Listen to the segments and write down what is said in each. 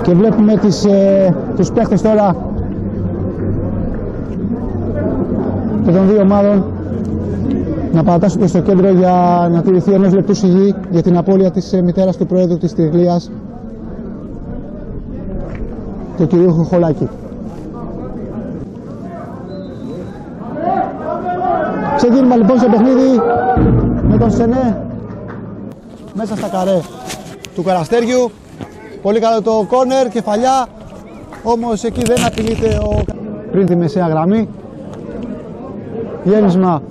Και βλέπουμε τους παίχτες τώρα των δύο ομάδων να παρατάσσονται στο κέντρο για να τηρηθεί ενός λεπτού σιγή για την απώλεια της μητέρας του Προέδρου της Τριγλίας, του κυρίου Χοχολάκη. Ξεκίνημα λοιπόν στο παιχνίδι με τον Σενέ μέσα στα καρέ του Καραστέριου. Πολύ καλό το κόρνερ, κεφαλιά, όμως εκεί δεν απειλείται πριν τη μεσαία γραμμή. Γέμισμα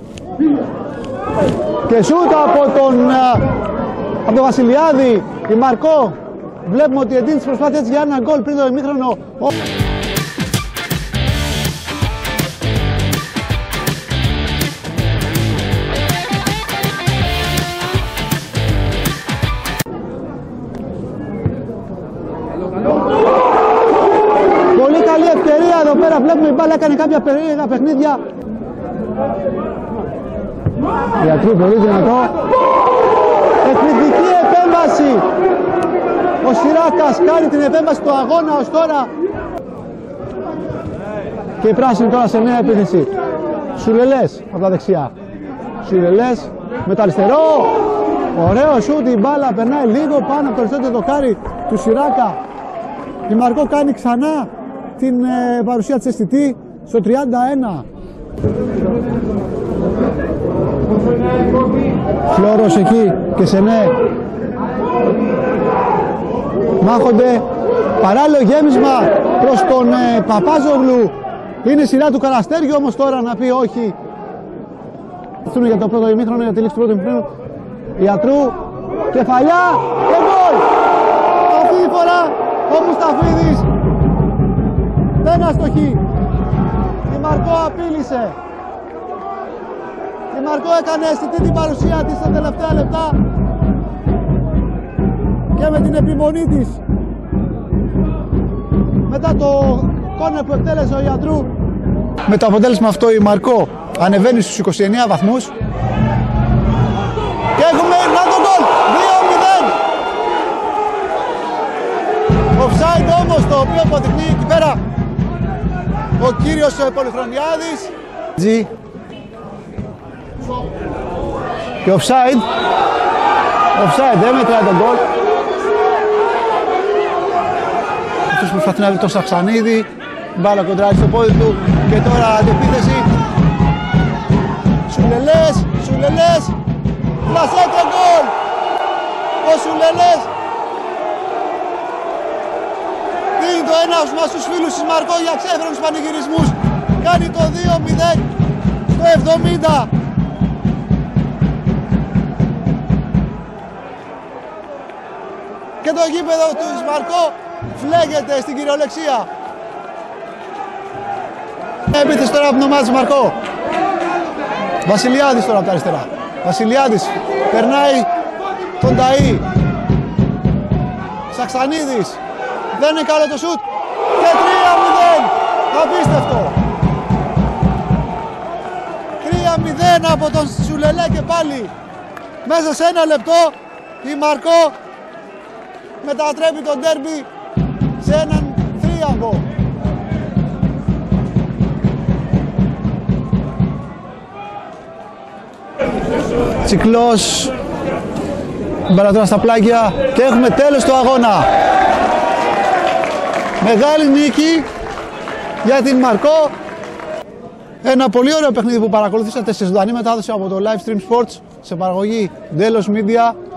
και σούτ από τον Βασιλιάδη. Η Μαρκό, βλέπουμε ότι εντείνει τις προσπάθειες για ένα γκολ πριν το ημίχρονο. Πολύ καλή ευκαιρία εδώ πέρα, βλέπουμε η μπάλα έκανε κάποια περίεργα παιχνίδια. Ιατρού πολύ δυνατό. Εκρηκτική επέμβαση. Ο Σιράκας κάνει την επέμβαση του αγώνα ως τώρα. Και η πράσινη τώρα σε νέα επίθεση. Σουλελές από τα δεξιά. Σουλελές με το αριστερό. Ωραίο σούτ, η μπάλα περνάει λίγο πάνω από το αριστερό δοκάρι του Σιράκα. Η Μαρκό κάνει ξανά την παρουσία της αισθητή στο 31. Φλόρος εκεί και Σενέ μάχονται. Παράλληλο γέμισμα προς τον Παπάζογλου. Είναι σειρά του Καραστέριου όμως τώρα να πει όχι. Αυτούν για το πρώτο ημίχρονο, για τη λήξη του πρώτου ημίχρονου. Ιατρού, κεφαλιά και γκολ. Αυτή τη φορά ο Μουσταφίδης δεν αστοχεί. Η Μαρκό απείλησε. Η Μαρκό έκανε αισθητή την παρουσία της στα τελευταία λεπτά και με την επιμονή της μετά το κόρνερ που εκτέλεσε ο Ιατρού. Με το αποτέλεσμα αυτό η Μαρκό ανεβαίνει στους 29 βαθμούς και έχουμε να το γκολ 2-0. Offside όμως, το οποίο αποδεικνύει εκεί πέρα ο κύριος Πολυχρονιάδης. Και offside, δεν μετράει τον γκολ. Αυτός προσπαθεί να βρει τον Σαξανίδη, μπάλα κοντράρει στο πόδι του και τώρα αντεπίθεση. Σουλελές, πλασέ το γκολ. Ο Σουλελές δίνει το ένα στους φίλους της Μαρκό για ξέφρενους πανηγυρισμούς. Κάνει το 2-0 στο 70. Και το γήπεδο του Μαρκό φλέγεται στην κυριολεξία. Επίθεση τώρα από την ομάδα της Μαρκό. Βασιλιάδης τώρα από τα αριστερά. Βασιλιάδης περνάει τον Ταΐ. Σαξανίδης. Δεν είναι καλό το σουτ. Και 3-0. Απίστευτο. 3-0 από τον Σουλελέ και πάλι. Μέσα σε ένα λεπτό η Μαρκό μετατρέπει τον ντέρμπι σε έναν θρίαμβο. Τσικλός, μπάλα τώρα στα πλάγια και έχουμε τέλος του αγώνα. Μεγάλη νίκη για την Μαρκό. Ένα πολύ ωραίο παιχνίδι που παρακολουθήσατε σε ζωντανή μετάδοση από το Live Stream Sports σε παραγωγή Delos Media.